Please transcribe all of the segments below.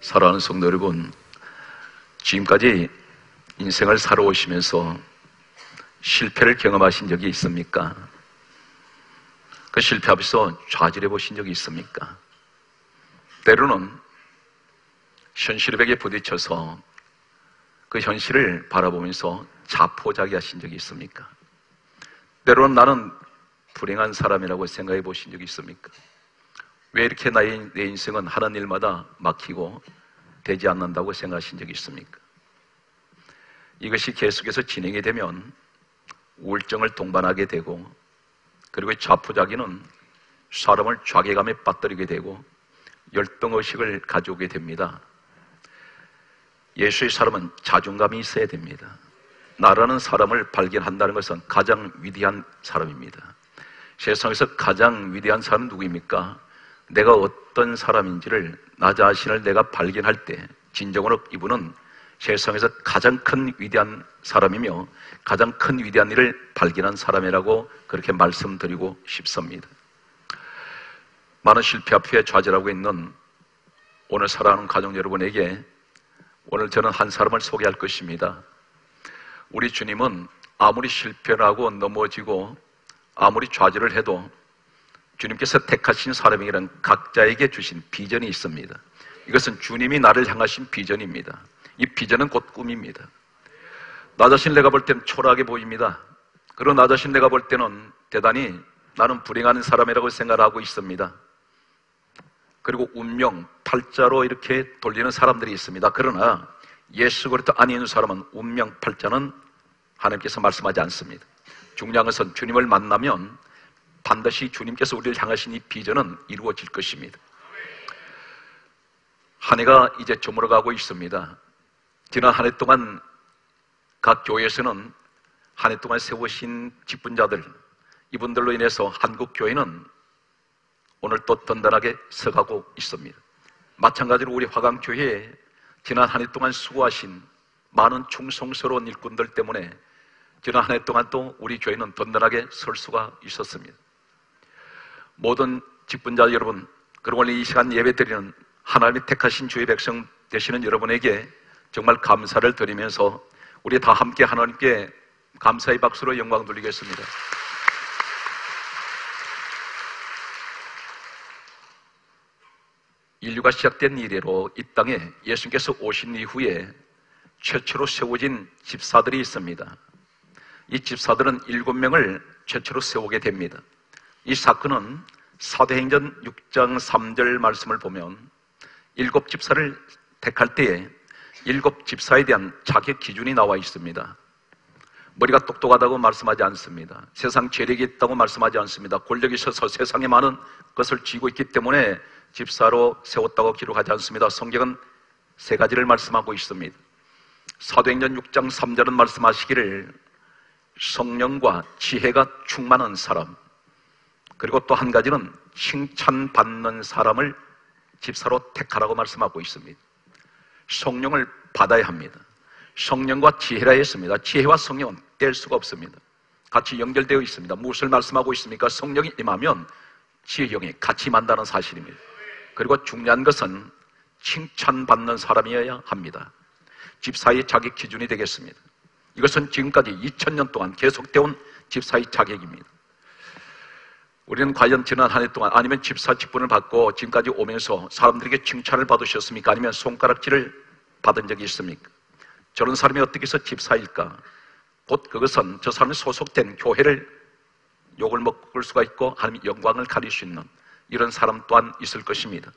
사랑하는 성도 여러분, 지금까지 인생을 살아오시면서 실패를 경험하신 적이 있습니까? 그 실패 앞에서 좌절해 보신 적이 있습니까? 때로는 현실의 벽에 부딪혀서 그 현실을 바라보면서 자포자기하신 적이 있습니까? 때로는 나는 불행한 사람이라고 생각해 보신 적이 있습니까? 왜 이렇게 내 인생은 하는 일마다 막히고 되지 않는다고 생각하신 적이 있습니까? 이것이 계속해서 진행이 되면 우울증을 동반하게 되고, 그리고 자포자기는 사람을 좌계감에 빠뜨리게 되고 열등의식을 가져오게 됩니다. 예수의 사람은 자존감이 있어야 됩니다. 나라는 사람을 발견한다는 것은 가장 위대한 사람입니다. 세상에서 가장 위대한 사람은 누구입니까? 내가 어떤 사람인지를, 나 자신을 내가 발견할 때 진정으로 이분은 세상에서 가장 큰 위대한 사람이며 가장 큰 위대한 일을 발견한 사람이라고 그렇게 말씀드리고 싶습니다. 많은 실패 앞에 좌절하고 있는 오늘 사랑하는 가족 여러분에게 오늘 저는 한 사람을 소개할 것입니다. 우리 주님은 아무리 실패를 하고 넘어지고 아무리 좌절을 해도 주님께서 택하신 사람에게는 각자에게 주신 비전이 있습니다. 이것은 주님이 나를 향하신 비전입니다. 이 비전은 곧 꿈입니다. 나 자신 내가 볼 때는 초라하게 보입니다. 그리고 나 자신 내가 볼 때는 대단히 나는 불행한 사람이라고 생각을 하고 있습니다. 그리고 운명, 팔자로 이렇게 돌리는 사람들이 있습니다. 그러나 예수 그리스도 안에 있는 사람은 운명, 팔자는 하나님께서 말씀하지 않습니다. 중요한 것은 주님을 만나면 반드시 주님께서 우리를 향하신 이 비전은 이루어질 것입니다. 한 해가 이제 저물어가고 있습니다. 지난 한 해 동안 각 교회에서는 한 해 동안 세우신 직분자들, 이분들로 인해서 한국 교회는 오늘 또 든든하게 서가고 있습니다. 마찬가지로 우리 화강교회에 지난 한 해 동안 수고하신 많은 충성스러운 일꾼들 때문에 지난 한 해 동안 또 우리 교회는 든든하게 설 수가 있었습니다. 모든 직분자 여러분, 그리고 오늘 이 시간 예배 드리는 하나님이 택하신 주의 백성 되시는 여러분에게 정말 감사를 드리면서 우리 다 함께 하나님께 감사의 박수로 영광 돌리겠습니다. 인류가 시작된 이래로 이 땅에 예수님께서 오신 이후에 최초로 세워진 집사들이 있습니다. 이 집사들은 7명을 최초로 세우게 됩니다. 이 사건은 사도행전 6장 3절 말씀을 보면 7 집사를 택할 때에 7 집사에 대한 자격 기준이 나와 있습니다. 머리가 똑똑하다고 말씀하지 않습니다. 세상 재력이 있다고 말씀하지 않습니다. 권력이 있어서 세상에 많은 것을 쥐고 있기 때문에 집사로 세웠다고 기록하지 않습니다. 성경은 3가지를 말씀하고 있습니다. 사도행전 6장 3절은 말씀하시기를 성령과 지혜가 충만한 사람, 그리고 또 한 가지는 칭찬받는 사람을 집사로 택하라고 말씀하고 있습니다. 성령을 받아야 합니다. 성령과 지혜라 했습니다. 지혜와 성령은 뗄 수가 없습니다. 같이 연결되어 있습니다. 무엇을 말씀하고 있습니까? 성령이 임하면 지혜 영이 같이 만다는 사실입니다. 그리고 중요한 것은 칭찬받는 사람이어야 합니다. 집사의 자격 기준이 되겠습니다. 이것은 지금까지 2000년 동안 계속되어 온 집사의 자격입니다. 우리는 과연 지난 한 해 동안 아니면 집사 직분을 받고 지금까지 오면서 사람들에게 칭찬을 받으셨습니까? 아니면 손가락질을 받은 적이 있습니까? 저런 사람이 어떻게 해서 집사일까? 곧 그것은 저 사람이 소속된 교회를 욕을 먹을 수가 있고 하나님의 영광을 가릴 수 있는 이런 사람 또한 있을 것입니다.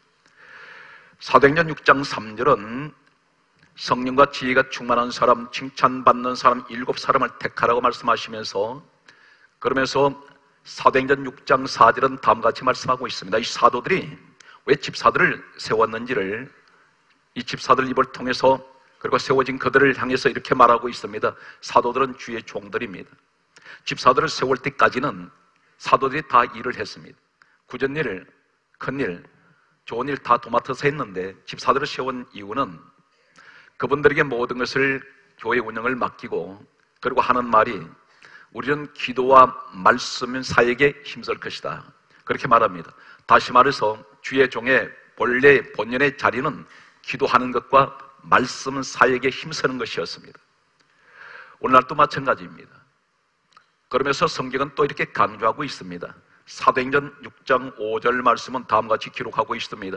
사도행전 6장 3절은 성령과 지혜가 충만한 사람, 칭찬받는 사람 7사람을 택하라고 말씀하시면서, 그러면서 사도행전 6장 4절은 다음과 같이 말씀하고 있습니다. 이 사도들이 왜 집사들을 세웠는지를 이 집사들 입을 통해서, 그리고 세워진 그들을 향해서 이렇게 말하고 있습니다. 사도들은 주의 종들입니다. 집사들을 세울 때까지는 사도들이 다 일을 했습니다. 굳은 일, 큰 일, 좋은 일 다 도맡아서 했는데 집사들을 세운 이유는 그분들에게 모든 것을 교회 운영을 맡기고, 그리고 하는 말이 우리는 기도와 말씀 사역에 힘쓸 것이다, 그렇게 말합니다. 다시 말해서 주의 종의 본래 본연의 자리는 기도하는 것과 말씀 사역에 힘쓰는 것이었습니다. 오늘날도 마찬가지입니다. 그러면서 성경은 또 이렇게 강조하고 있습니다. 사도행전 6장 5절 말씀은 다음과 같이 기록하고 있습니다.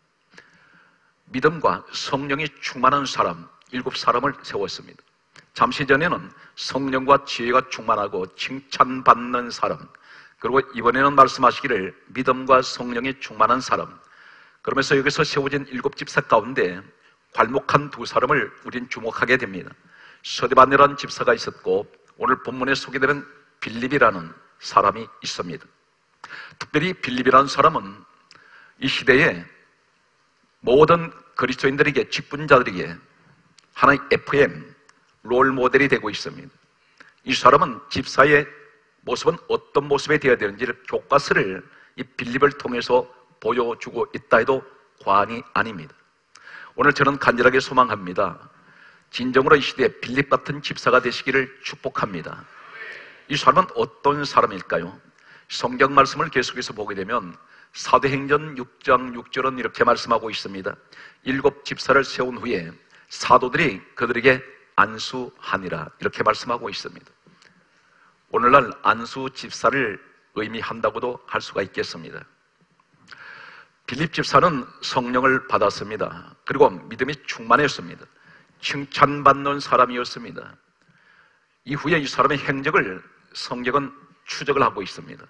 믿음과 성령이 충만한 사람 7사람을 세웠습니다. 잠시 전에는 성령과 지혜가 충만하고 칭찬받는 사람, 그리고 이번에는 말씀하시기를 믿음과 성령이 충만한 사람, 그러면서 여기서 세워진 7집사 가운데 괄목한 2사람을 우린 주목하게 됩니다. 서대반이라는 집사가 있었고 오늘 본문에 소개되는 빌립이라는 사람이 있습니다. 특별히 빌립이라는 사람은 이 시대에 모든 그리스도인들에게, 직분자들에게 하나의 FM, 롤 모델이 되고 있습니다. 이 사람은 집사의 모습은 어떤 모습이 되어야 되는지를 교과서를 이 빌립을 통해서 보여주고 있다 해도 과언이 아닙니다. 오늘 저는 간절하게 소망합니다. 진정으로 이 시대에 빌립 같은 집사가 되시기를 축복합니다. 이 사람은 어떤 사람일까요? 성경 말씀을 계속해서 보게 되면 사도행전 6장 6절은 이렇게 말씀하고 있습니다. 7집사를 세운 후에 사도들이 그들에게 안수하니라, 이렇게 말씀하고 있습니다. 오늘날 안수집사를 의미한다고도 할 수가 있겠습니다. 빌립 집사는 성령을 받았습니다. 그리고 믿음이 충만했습니다. 칭찬받는 사람이었습니다. 이후에 이 사람의 행적을 성경은 추적을 하고 있습니다.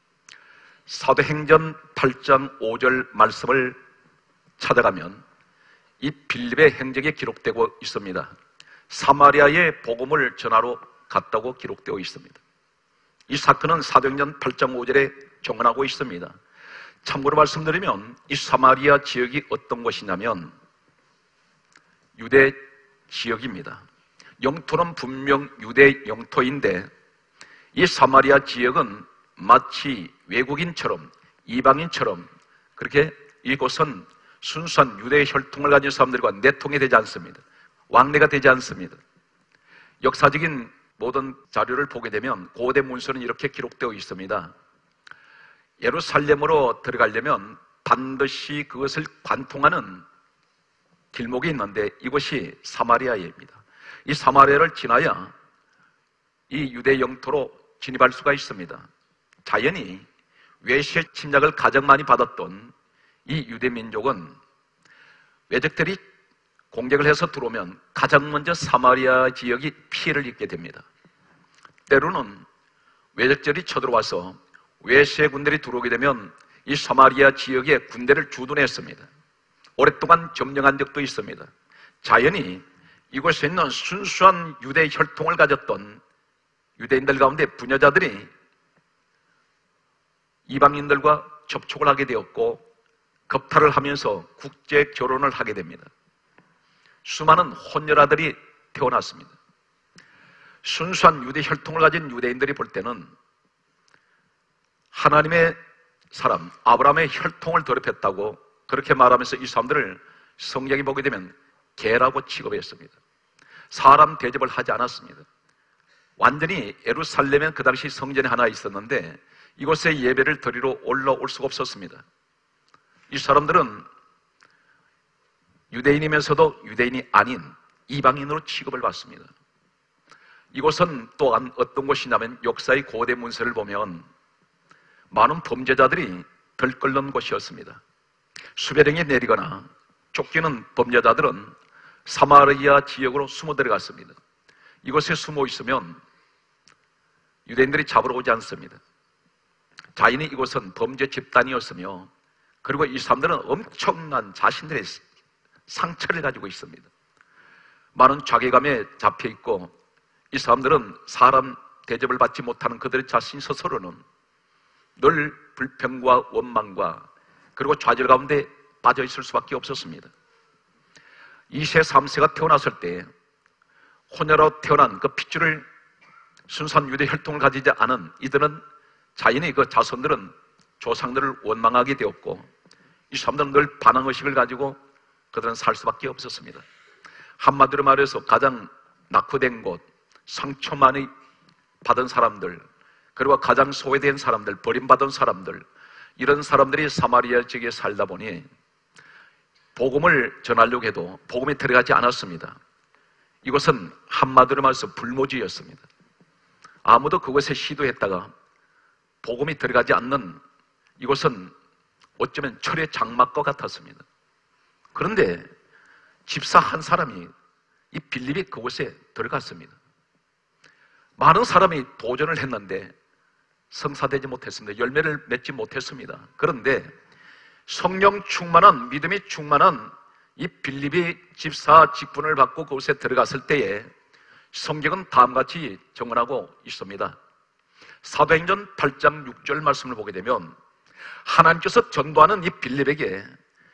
사도행전 8장 5절 말씀을 찾아가면 이 빌립의 행적이 기록되고 있습니다. 사마리아에 복음을 전하러 갔다고 기록되어 있습니다. 이 사건은 사도행전 8장 5절에 정언하고 있습니다. 참고로 말씀드리면 이 사마리아 지역이 어떤 곳이냐면 유대 지역입니다. 영토는 분명 유대 영토인데 이 사마리아 지역은 마치 외국인처럼, 이방인처럼 그렇게 이곳은 순수한 유대의 혈통을 가진 사람들과 내통이 되지 않습니다. 왕래가 되지 않습니다. 역사적인 모든 자료를 보게 되면 고대 문서는 이렇게 기록되어 있습니다. 예루살렘으로 들어가려면 반드시 그것을 관통하는 길목이 있는데 이곳이 사마리아입니다. 이 사마리아를 지나야 이 유대 영토로 진입할 수가 있습니다. 자연히 외세 침략을 가장 많이 받았던 이 유대 민족은 외적들이 공격을 해서 들어오면 가장 먼저 사마리아 지역이 피해를 입게 됩니다. 때로는 외적들이 쳐들어와서 외세 군대들이 들어오게 되면 이 사마리아 지역에 군대를 주둔했습니다. 오랫동안 점령한 적도 있습니다. 자연히 이곳에 있는 순수한 유대 혈통을 가졌던 유대인들 가운데 부녀자들이 이방인들과 접촉을 하게 되었고 겁탈을 하면서 국제 결혼을 하게 됩니다. 수많은 혼혈아들이 태어났습니다. 순수한 유대 혈통을 가진 유대인들이 볼 때는 하나님의 사람 아브라함의 혈통을 더럽혔다고 그렇게 말하면서 이 사람들을 성경에 보게 되면 개라고 취급했습니다. 사람 대접을 하지 않았습니다. 완전히 예루살렘에 그 당시 성전이 하나 있었는데 이곳에 예배를 드리러 올라올 수가 없었습니다. 이 사람들은 유대인이면서도 유대인이 아닌 이방인으로 취급을 받습니다. 이곳은 또한 어떤 곳이냐면 역사의 고대 문서를 보면 많은 범죄자들이 들끓는 곳이었습니다. 수배령이 내리거나 쫓기는 범죄자들은 사마리아 지역으로 숨어 들어갔습니다. 이곳에 숨어 있으면 유대인들이 잡으러 오지 않습니다. 자연히 이곳은 범죄 집단이었으며 그리고 이 사람들은 엄청난 자신들의 상처를 가지고 있습니다. 많은 자괴감에 잡혀 있고 이 사람들은 사람 대접을 받지 못하는 그들의 자신 스스로는 늘 불평과 원망과 그리고 좌절 가운데 빠져 있을 수밖에 없었습니다. 2세, 3세가 태어났을 때 혼혈로 태어난 그 핏줄을 순수한 유대 혈통을 가지지 않은 이들은 자연히 그 자손들은 조상들을 원망하게 되었고 이 사람들은 늘 반항의식을 가지고 그들은 살 수밖에 없었습니다. 한마디로 말해서 가장 낙후된 곳, 상처 많이 받은 사람들, 그리고 가장 소외된 사람들, 버림받은 사람들, 이런 사람들이 사마리아 지역에 살다 보니 복음을 전하려고 해도 복음이 들어가지 않았습니다. 이것은 한마디로 말해서 불모지였습니다. 아무도 그것에 시도했다가 복음이 들어가지 않는 이것은 어쩌면 철의 장막과 같았습니다. 그런데 집사 한 사람이 이 빌립이 그곳에 들어갔습니다. 많은 사람이 도전을 했는데 성사되지 못했습니다. 열매를 맺지 못했습니다. 그런데 성령 충만한, 믿음이 충만한 이 빌립이 집사 직분을 받고 그곳에 들어갔을 때에 성경은 다음같이 정언하고 있습니다. 사도행전 8장 6절 말씀을 보게 되면 하나님께서 전도하는 이 빌립에게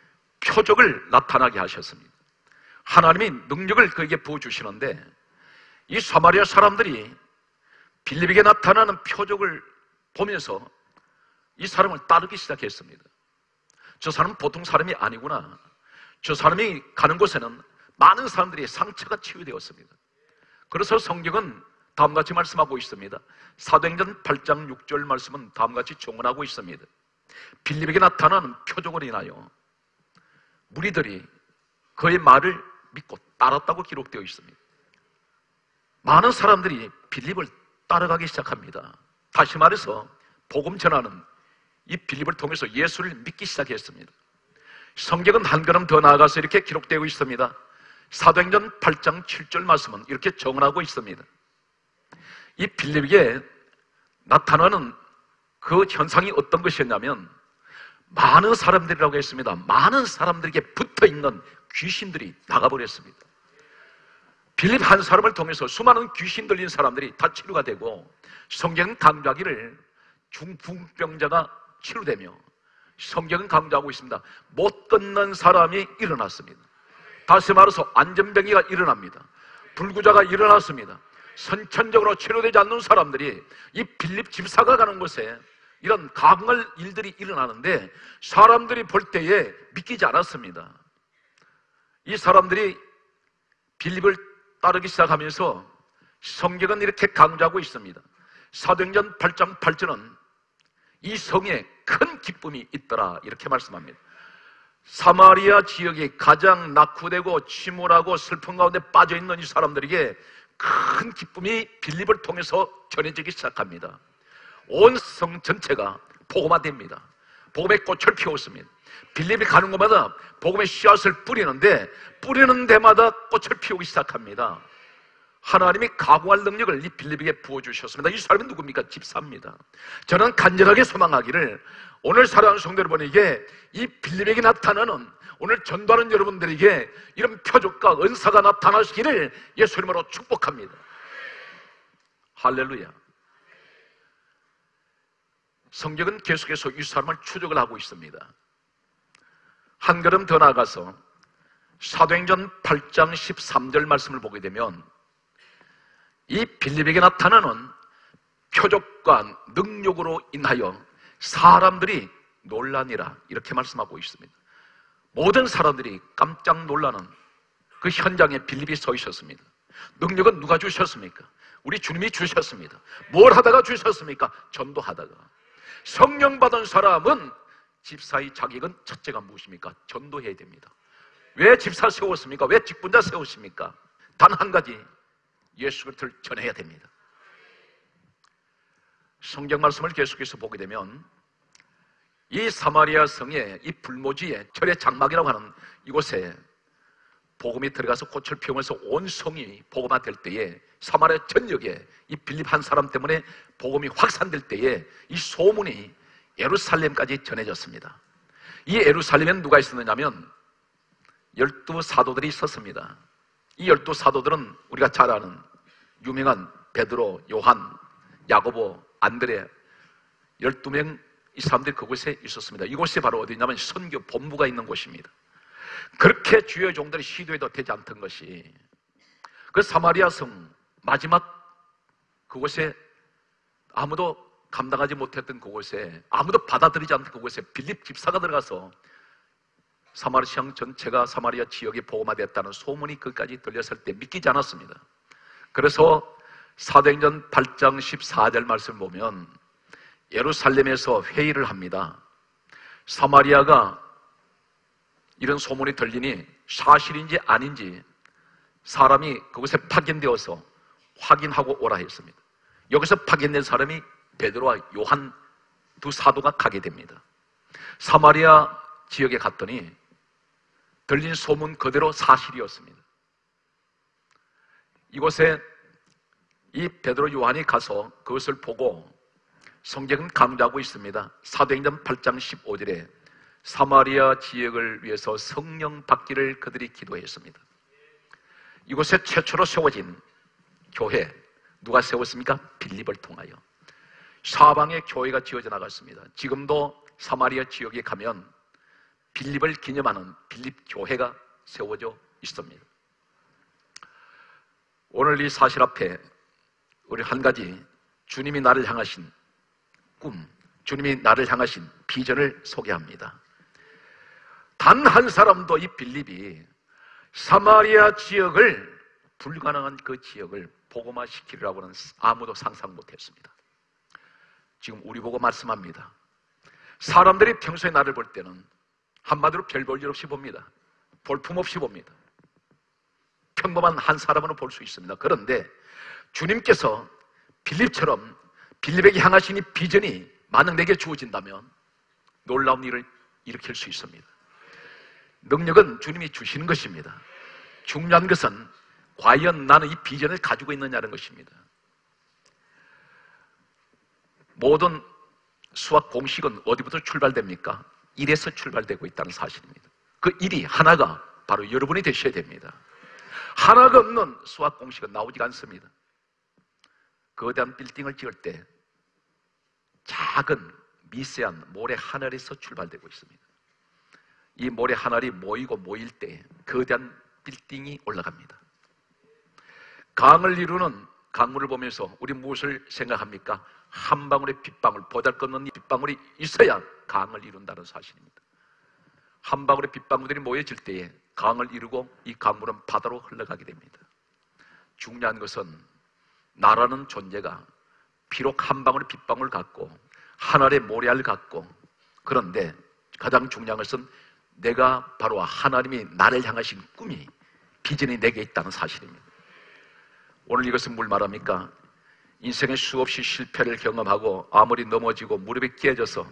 표적을 나타나게 하셨습니다. 하나님이 능력을 그에게 부어주시는데 이 사마리아 사람들이 빌립에게 나타나는 표적을 보면서 이 사람을 따르기 시작했습니다. 저 사람은 보통 사람이 아니구나. 저 사람이 가는 곳에는 많은 사람들이 상처가 치유되었습니다. 그래서 성경은 다음같이 말씀하고 있습니다. 사도행전 8장 6절 말씀은 다음같이 정언하고 있습니다. 빌립에게 나타나는 표적으로 인하여 무리들이 그의 말을 믿고 따랐다고 기록되어 있습니다. 많은 사람들이 빌립을 따라가기 시작합니다. 다시 말해서 복음 전하는 이 빌립을 통해서 예수를 믿기 시작했습니다. 성경은 한 걸음 더 나아가서 이렇게 기록되고 있습니다. 사도행전 8장 7절 말씀은 이렇게 정언하고 있습니다. 이 빌립에게 나타나는 그 현상이 어떤 것이었냐면 많은 사람들이라고 했습니다. 많은 사람들에게 붙어있는 귀신들이 나가버렸습니다. 빌립 한 사람을 통해서 수많은 귀신 들린 사람들이 다 치료가 되고 성경은 강조하기를 중풍병자가 치료되며 성경은 강조하고 있습니다. 못 걷는 사람이 일어났습니다. 다시 말해서 안전병이가 일어납니다. 불구자가 일어났습니다. 선천적으로 치료되지 않는 사람들이 이 빌립 집사가 가는 곳에 이런 강할 일들이 일어나는데 사람들이 볼 때에 믿기지 않았습니다. 이 사람들이 빌립을 따르기 시작하면서 성경은 이렇게 강조하고 있습니다. 사도행전 8장 8절은 이 성에 큰 기쁨이 있더라 이렇게 말씀합니다. 사마리아 지역이 가장 낙후되고 침울하고 슬픔 가운데 빠져있는 이 사람들에게 큰 기쁨이 빌립을 통해서 전해지기 시작합니다. 온 성 전체가 복음화됩니다. 복음의 꽃을 피웠습니다. 빌립이 가는 곳마다 복음의 씨앗을 뿌리는데 뿌리는 데마다 꽃을 피우기 시작합니다. 하나님이 가공할 능력을 이 빌립에게 부어주셨습니다. 이 사람이 누굽니까? 집사입니다. 저는 간절하게 소망하기를 오늘 사랑하는 성도 여러분에게 이 빌립에게 나타나는 오늘 전도하는 여러분들에게 이런 표적과 은사가 나타나시기를 예수 이름으로 축복합니다. 할렐루야. 성경은 계속해서 이 사람을 추적을 하고 있습니다. 한 걸음 더 나아가서 사도행전 8장 13절 말씀을 보게 되면 이 빌립에게 나타나는 표적과 능력으로 인하여 사람들이 놀라니라 이렇게 말씀하고 있습니다. 모든 사람들이 깜짝 놀라는 그 현장에 빌립이 서 있었습니다. 능력은 누가 주셨습니까? 우리 주님이 주셨습니다. 뭘 하다가 주셨습니까? 전도하다가. 성령 받은 사람은 집사의 자격은 첫째가 무엇입니까? 전도해야 됩니다. 왜 집사 세웠습니까? 왜 직분자 세우십니까? 단 한 가지, 예수 그리스도를 전해야 됩니다. 성경 말씀을 계속해서 보게 되면 이 사마리아 성의 이 불모지에 철의 장막이라고 하는 이곳에 복음이 들어가서 꽃을 피우면서 온 성이 복음화될 때에 사마리아 전역에 이 빌립 한 사람 때문에 복음이 확산될 때에 이 소문이 예루살렘까지 전해졌습니다. 이 예루살렘에는 누가 있었느냐면 12사도들이 있었습니다. 이 12사도들은 우리가 잘 아는 유명한 베드로, 요한, 야고보, 안드레 12명 이 사람들이 그곳에 있었습니다. 이곳이 바로 어디냐면 선교 본부가 있는 곳입니다. 그렇게 주의 종들이 시도해도 되지 않던 것이 그 사마리아 성 마지막 그곳에 아무도 감당하지 못했던 그곳에 아무도 받아들이지 않던 그곳에 빌립 집사가 들어가서 사마리아 성 전체가 사마리아 지역이 복음화됐다는 소문이 그까지 들렸을 때 믿기지 않았습니다. 그래서 사도행전 8장 14절 말씀을 보면 예루살렘에서 회의를 합니다. 사마리아가 이런 소문이 들리니 사실인지 아닌지 사람이 그곳에 파견되어서 확인하고 오라 했습니다. 여기서 파견된 사람이 베드로와 요한 두 사도가 가게 됩니다. 사마리아 지역에 갔더니 들린 소문 그대로 사실이었습니다. 이곳에 이 베드로 요한이 가서 그것을 보고 성경은 강조하고 있습니다. 사도행전 8장 15절에 사마리아 지역을 위해서 성령 받기를 그들이 기도했습니다. 이곳에 최초로 세워진 교회, 누가 세웠습니까? 빌립을 통하여 사방에 교회가 지어져 나갔습니다. 지금도 사마리아 지역에 가면 빌립을 기념하는 빌립 교회가 세워져 있습니다. 오늘 이 사실 앞에 우리 한 가지 주님이 나를 향하신 꿈, 주님이 나를 향하신 비전을 소개합니다. 단 한 사람도 이 빌립이 사마리아 지역을, 불가능한 그 지역을 복음화시키려고는 아무도 상상 못했습니다. 지금 우리 보고 말씀합니다. 사람들이 평소에 나를 볼 때는 한마디로 별 볼 일 없이 봅니다. 볼품 없이 봅니다. 평범한 한 사람으로 볼 수 있습니다. 그런데 주님께서 빌립처럼 빌립에게 향하신 이 비전이 만약 내게 주어진다면 놀라운 일을 일으킬 수 있습니다. 능력은 주님이 주시는 것입니다. 중요한 것은 과연 나는 이 비전을 가지고 있느냐는 것입니다. 모든 수학 공식은 어디부터 출발됩니까? 1에서 출발되고 있다는 사실입니다. 그 1이 하나가 바로 여러분이 되셔야 됩니다. 하나가 없는 수학 공식은 나오지가 않습니다. 거대한 빌딩을 지을 때 작은 미세한 모래 하늘에서 출발되고 있습니다. 이 모래 하늘이 모이고 모일 때 거대한 빌딩이 올라갑니다. 강을 이루는 강물을 보면서 우리 무엇을 생각합니까? 한 방울의 빗방울, 보잘것없는 이 빗방울이 있어야 강을 이룬다는 사실입니다. 한 방울의 빗방울들이 모여질 때에 강을 이루고 이 강물은 바다로 흘러가게 됩니다. 중요한 것은 나라는 존재가 비록 한 방울의 빗방울 같고 하늘의 모래알 같고, 그런데 가장 중요한 것은 내가 바로 하나님이 나를 향하신 꿈이, 비전이 내게 있다는 사실입니다. 오늘 이것은 뭘 말합니까? 인생의 수없이 실패를 경험하고 아무리 넘어지고 무릎이 깨져서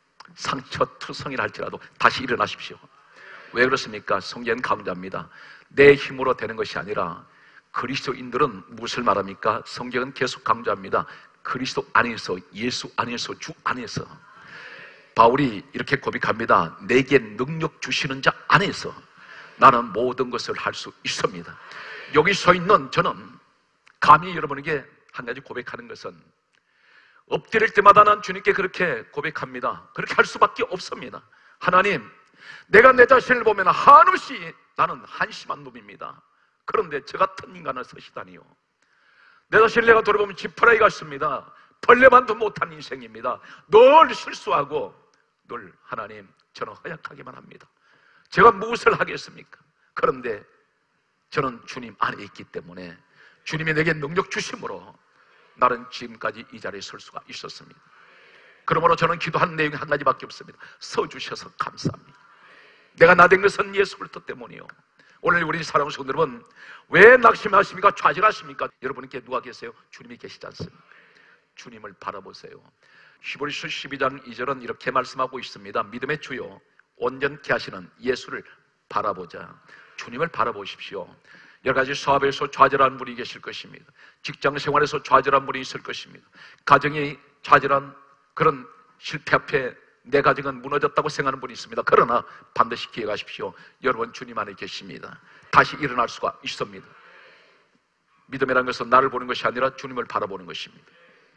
상처투성이라 할지라도 다시 일어나십시오. 왜 그렇습니까? 성경은 강조합니다. 내 힘으로 되는 것이 아니라 그리스도인들은 무엇을 말합니까? 성경은 계속 강조합니다. 그리스도 안에서, 예수 안에서, 주 안에서. 바울이 이렇게 고백합니다. 내게 능력 주시는 자 안에서 나는 모든 것을 할 수 있습니다. 여기 서 있는 저는 감히 여러분에게 한 가지 고백하는 것은, 엎드릴 때마다 난 주님께 그렇게 고백합니다. 그렇게 할 수밖에 없습니다. 하나님, 내가 내 자신을 보면 한없이 나는 한심한 놈입니다. 그런데 저 같은 인간을 쓰시다니요. 내 자신을 내가 돌아보면 지푸라기 같습니다. 벌레만도 못한 인생입니다. 늘 실수하고 늘 하나님, 저는 허약하기만 합니다. 제가 무엇을 하겠습니까? 그런데 저는 주님 안에 있기 때문에 주님이 내게 능력 주심으로 나는 지금까지 이 자리에 설 수가 있었습니다. 그러므로 저는 기도한 내용이 한 가지밖에 없습니다. 서주셔서 감사합니다. 내가 나 된 것은 예수 그리스도 때문이요. 오늘 우리 사랑하는 성도 여러분, 왜 낙심하십니까? 좌절하십니까? 여러분께 누가 계세요? 주님이 계시지 않습니까? 주님을 바라보세요. 히브리서 12장 2절은 이렇게 말씀하고 있습니다. 믿음의 주요 온전케 하시는 예수를 바라보자. 주님을 바라보십시오. 여러 가지 사업에서 좌절한 분이 계실 것입니다. 직장 생활에서 좌절한 분이 있을 것입니다. 가정이 좌절한 그런 실패 앞에 내 가정은 무너졌다고 생각하는 분이 있습니다. 그러나 반드시 기억하십시오. 여러분 주님 안에 계십니다. 다시 일어날 수가 있습니다. 믿음이라는 것은 나를 보는 것이 아니라 주님을 바라보는 것입니다.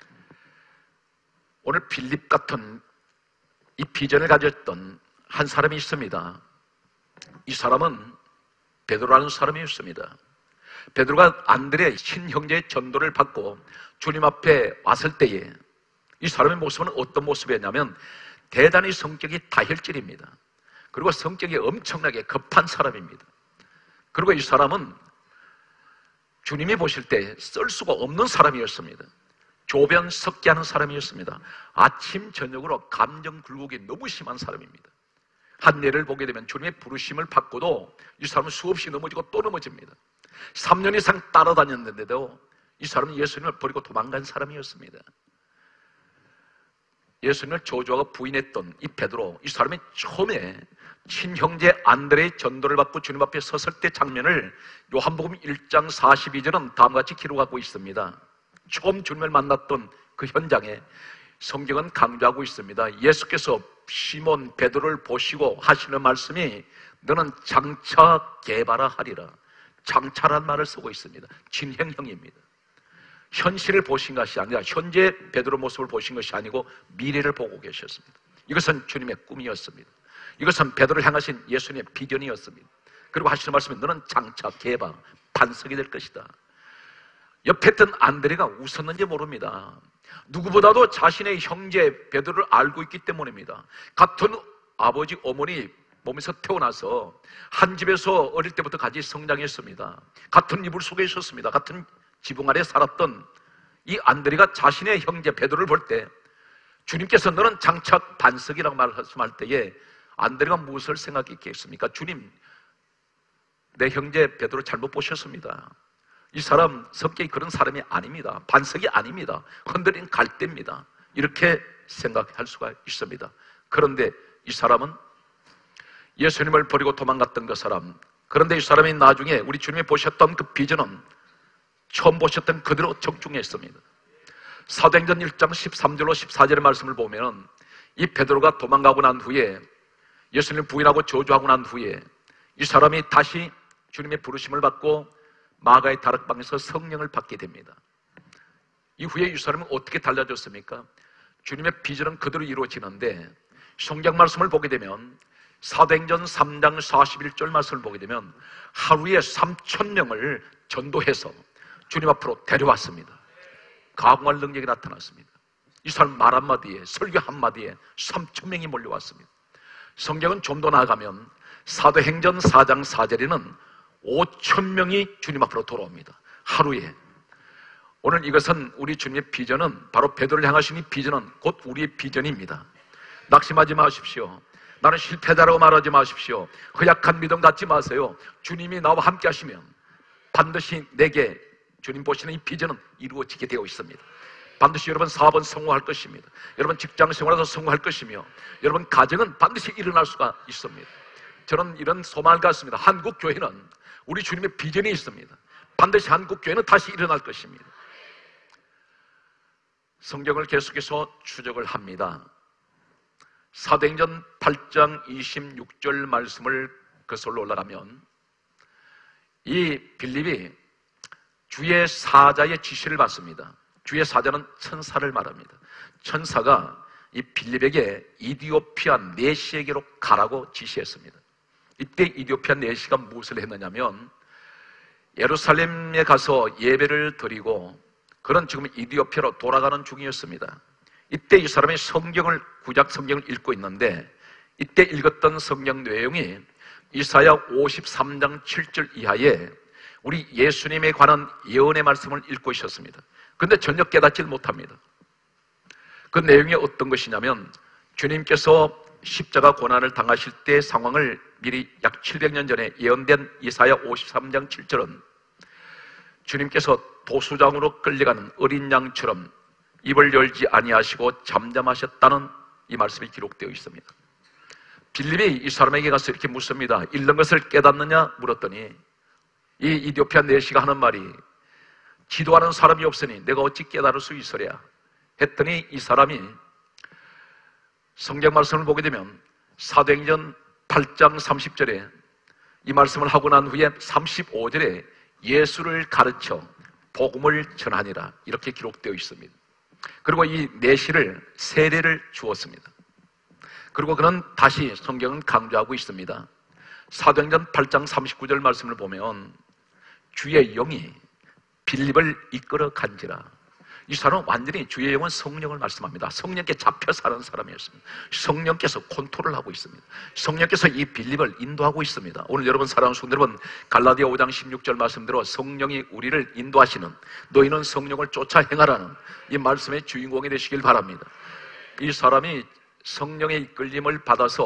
오늘 빌립 같은 이 비전을 가졌던 한 사람이 있습니다. 이 사람은 베드로라는 사람이었습니다. 베드로가 안드레 친형제의 전도를 받고 주님 앞에 왔을 때에 이 사람의 모습은 어떤 모습이었냐면 대단히 성격이 다혈질입니다. 그리고 성격이 엄청나게 급한 사람입니다. 그리고 이 사람은 주님이 보실 때 쓸 수가 없는 사람이었습니다. 조변 섞게 하는 사람이었습니다. 아침 저녁으로 감정 굴곡이 너무 심한 사람입니다. 한 예를 보게 되면 주님의 부르심을 받고도 이 사람은 수없이 넘어지고 또 넘어집니다. 3년 이상 따라다녔는데도 이 사람은 예수님을 버리고 도망간 사람이었습니다. 예수님을 저주하고 부인했던 이 베드로, 이 사람이 처음에 친형제 안드레의 전도를 받고 주님 앞에 섰을 때 장면을 요한복음 1장 42절은 다음과 같이 기록하고 있습니다. 처음 주님을 만났던 그 현장에 성경은 강조하고 있습니다. 예수께서 시몬 베드로를 보시고 하시는 말씀이 너는 장차 개바라 하리라. 장차란 말을 쓰고 있습니다. 진행형입니다. 현실을 보신 것이 아니라 현재 베드로 모습을 보신 것이 아니고 미래를 보고 계셨습니다. 이것은 주님의 꿈이었습니다. 이것은 베드로를 향하신 예수님의 비전이었습니다. 그리고 하시는 말씀은 너는 장차 개바 반석이 될 것이다. 옆에 있던 안드레가 웃었는지 모릅니다. 누구보다도 자신의 형제 베드로를 알고 있기 때문입니다. 같은 아버지 어머니 몸에서 태어나서 한 집에서 어릴 때부터 같이 성장했습니다. 같은 이불 속에 있었습니다. 같은 지붕 아래 살았던 이 안드레가 자신의 형제 베드로를 볼 때 주님께서 너는 장차 반석이라고 말씀할 때에 안드레가 무엇을 생각했겠습니까? 주님, 내 형제 베드로 잘못 보셨습니다. 이 사람 성격이 그런 사람이 아닙니다. 반석이 아닙니다. 흔들린 갈대입니다. 이렇게 생각할 수가 있습니다. 그런데 이 사람은 예수님을 버리고 도망갔던 그 사람, 그런데 이 사람이 나중에 우리 주님이 보셨던 그 비전은 처음 보셨던 그대로 적중했습니다. 사도행전 1장 13절로 14절의 말씀을 보면 이 베드로가 도망가고 난 후에 예수님 부인하고 저주하고 난 후에 이 사람이 다시 주님의 부르심을 받고 마가의 다락방에서 성령을 받게 됩니다. 이후에 이 사람은 어떻게 달라졌습니까? 주님의 비전은 그대로 이루어지는데 성경 말씀을 보게 되면 사도행전 3장 41절 말씀을 보게 되면 하루에 3,000명을 전도해서 주님 앞으로 데려왔습니다. 가공할 능력이 나타났습니다. 이 사람 말 한마디에, 설교 한마디에 3,000명이 몰려왔습니다. 성경은 좀 더 나아가면 사도행전 4장 4절에는 5,000명이 주님 앞으로 돌아옵니다. 하루에. 오늘 이것은 우리 주님의 비전은 바로 베드로를 향하신 이 비전은 곧 우리의 비전입니다. 낙심하지 마십시오. 나는 실패자라고 말하지 마십시오. 허약한 믿음 갖지 마세요. 주님이 나와 함께 하시면 반드시 내게 주님 보시는 이 비전은 이루어지게 되어 있습니다. 반드시 여러분 사업은 성공할 것입니다. 여러분 직장 생활에서 성공할 것이며 여러분 가정은 반드시 일어날 수가 있습니다. 저는 이런 소망을 갖습니다. 한국 교회는 우리 주님의 비전이 있습니다. 반드시 한국 교회는 다시 일어날 것입니다. 성경을 계속해서 추적을 합니다. 사도행전 8장 26절 말씀을 거슬러 올라가면 이 빌립이 주의 사자의 지시를 받습니다. 주의 사자는 천사를 말합니다. 천사가 이 빌립에게 이디오피아 네시에게로 가라고 지시했습니다. 이때 이디오피아 네시가 무엇을 했느냐면 예루살렘에 가서 예배를 드리고 그런 지금 이디오피아로 돌아가는 중이었습니다. 이때 이 사람이 구약 성경을 읽고 있는데 이때 읽었던 성경 내용이 이사야 53장 7절 이하에 우리 예수님에 관한 예언의 말씀을 읽고 있었습니다. 그런데 전혀 깨닫지 못합니다. 그 내용이 어떤 것이냐면 주님께서 십자가 고난을 당하실 때 상황을 미리 약 700년 전에 예언된 이사야 53장 7절은 주님께서 도수장으로 끌려가는 어린 양처럼 입을 열지 아니하시고 잠잠하셨다는 이 말씀이 기록되어 있습니다. 빌립이 이 사람에게 가서 이렇게 묻습니다. 읽는 것을 깨닫느냐 물었더니 이 이디오피아 네시가 하는 말이 지도하는 사람이 없으니 내가 어찌 깨달을 수 있으랴 했더니 이 사람이 성경 말씀을 보게 되면 사도행전 8장 30절에 이 말씀을 하고 난 후에 35절에 예수를 가르쳐 복음을 전하니라 이렇게 기록되어 있습니다. 그리고 이 네시를 세례를 주었습니다. 그리고 그는 다시 성경은 강조하고 있습니다. 사도행전 8장 39절 말씀을 보면 주의 영이 빌립을 이끌어 간지라. 이 사람은 완전히 주의 영은 성령을 말씀합니다. 성령께 잡혀 사는 사람이었습니다. 성령께서 컨트롤하고 있습니다. 성령께서 이 빌립을 인도하고 있습니다. 오늘 여러분 사랑하는 성도 여러분, 갈라디아 5장 16절 말씀대로 성령이 우리를 인도하시는 너희는 성령을 쫓아 행하라는 이 말씀의 주인공이 되시길 바랍니다. 이 사람이 성령의 이끌림을 받아서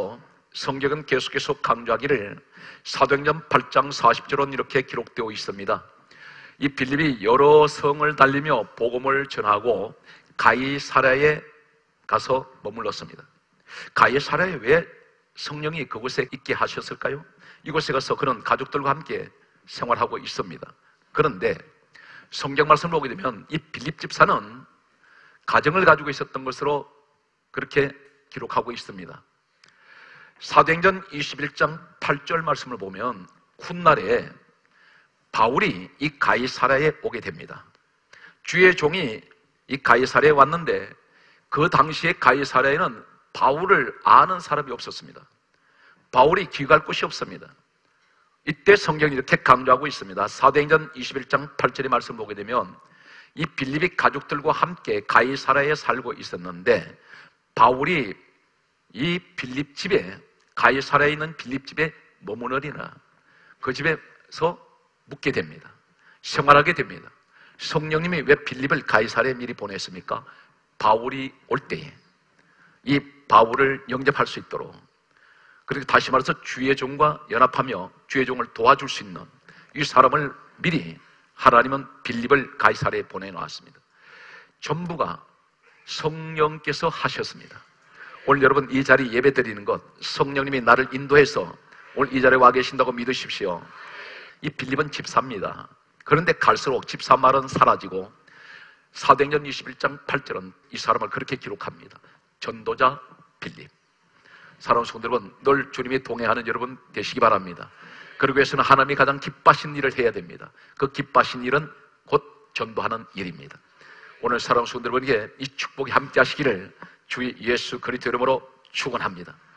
성경은 계속해서 강조하기를 사도행전 8장 40절은 이렇게 기록되어 있습니다. 이 빌립이 여러 성을 달리며 복음을 전하고 가이사랴에 가서 머물렀습니다. 가이사랴에 왜 성령이 그곳에 있게 하셨을까요? 이곳에 가서 그는 가족들과 함께 생활하고 있습니다. 그런데 성경 말씀을 보게 되면 이 빌립 집사는 가정을 가지고 있었던 것으로 그렇게 기록하고 있습니다. 사도행전 21장 8절 말씀을 보면 훗날에 바울이 이 가이사랴에 오게 됩니다. 주의 종이 이 가이사랴에 왔는데 그 당시에 가이사랴에는 바울을 아는 사람이 없었습니다. 바울이 귀갈 곳이 없습니다. 이때 성경이 이렇게 강조하고 있습니다. 사도행전 21장 8절의 말씀을 보게 되면 이 빌립이 가족들과 함께 가이사랴에 살고 있었는데 바울이 이 빌립 집에, 가이사랴에 있는 빌립 집에 머무르리라 그 집에서 묵게 됩니다. 생활하게 됩니다. 성령님이 왜 빌립을 가이사랴에 미리 보냈습니까? 바울이 올 때에 이 바울을 영접할 수 있도록, 그리고 다시 말해서 주의 종과 연합하며 주의 종을 도와줄 수 있는 이 사람을 미리 하나님은 빌립을 가이사랴에 보내놓았습니다. 전부가 성령께서 하셨습니다. 오늘 여러분 이 자리 예배 드리는 것 성령님이 나를 인도해서 오늘 이 자리에 와 계신다고 믿으십시오. 이 빌립은 집사입니다. 그런데 갈수록 집사 말은 사라지고 사도행전 21장 8절은 이 사람을 그렇게 기록합니다. 전도자 빌립. 사랑하는 성도 여러분, 늘 주님이 동행하는 여러분 되시기 바랍니다. 그러기 위해서는 하나님이 가장 기뻐하신 일을 해야 됩니다. 그 기뻐하신 일은 곧 전도하는 일입니다. 오늘 사랑하는 성도 여러분에게 이 축복이 함께 하시기를 주의 예수 그리스도 이름으로 축원합니다.